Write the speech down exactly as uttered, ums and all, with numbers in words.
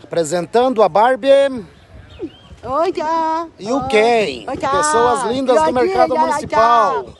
Apresentando a Barbie Oi, tchau. e o Ken. Oi, tchau. Pessoas lindas do Oi, Mercado tchau. Municipal.